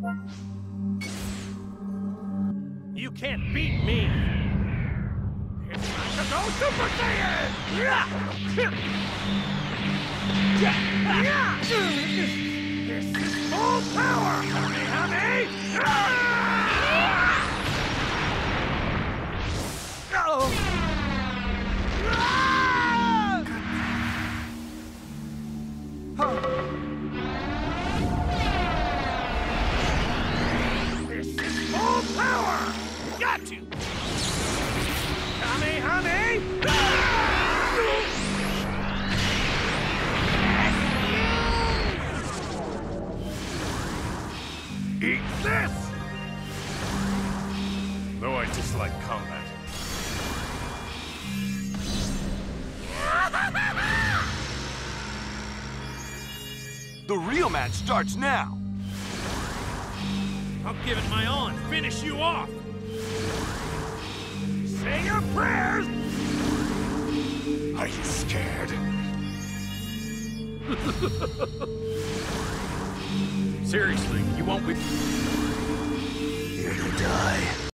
You can't beat me! It's time to go Super Saiyan! This is full power! This is full power! Got you! Eat this! Though I dislike combat. The real match starts now! I'll give it my all and finish you off! Say your prayers! Are you scared? Seriously, you won't be... Here to die.